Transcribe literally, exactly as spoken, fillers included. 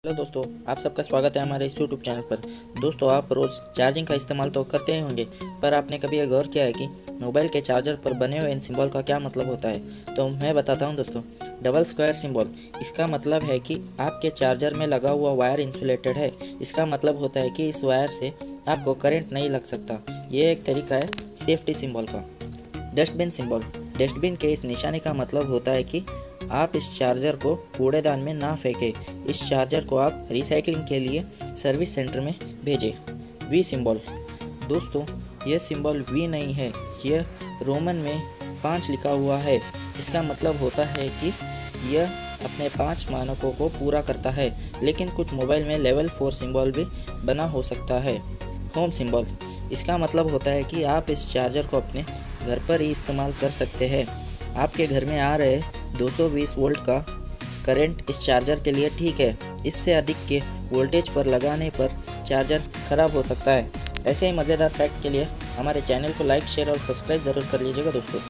Hello दोस्तों, आप सबका स्वागत है हमारे इस यूट्यूब चैनल पर। दोस्तों, आप रोज़ चार्जिंग का इस्तेमाल तो करते ही होंगे, पर आपने कभी ये गौर किया है कि मोबाइल के चार्जर पर बने हुए इन सिंबल का क्या मतलब होता है? तो मैं बताता हूं दोस्तों। डबल स्क्वायर सिंबल, इसका मतलब है कि आपके चार्जर में लगा हुआ वायर इंसुलेटेड है। इसका मतलब होता है कि इस वायर से आपको करंट नहीं लग सकता। ये एक तरीका है सेफ्टी सिंबल का। डस्टबिन सिंबल, डस्टबिन के इस निशानी का मतलब होता है कि आप इस चार्जर को कूड़ेदान में ना फेंकें। इस चार्जर को आप रिसाइकलिंग के लिए सर्विस सेंटर में भेजें। वी सिंबल, दोस्तों यह सिंबल वी नहीं है, यह रोमन में पाँच लिखा हुआ है। इसका मतलब होता है कि यह अपने पांच मानकों को पूरा करता है, लेकिन कुछ मोबाइल में लेवल फोर सिंबल भी बना हो सकता है। होम सिंबल, इसका मतलब होता है कि आप इस चार्जर को अपने घर पर ही इस्तेमाल कर सकते हैं। आपके घर में आ रहे दो सौ बीस वोल्ट का करंट इस चार्जर के लिए ठीक है। इससे अधिक के वोल्टेज पर लगाने पर चार्जर खराब हो सकता है। ऐसे ही मज़ेदार फैक्ट के लिए हमारे चैनल को लाइक, शेयर और सब्सक्राइब ज़रूर कर लीजिएगा दोस्तों।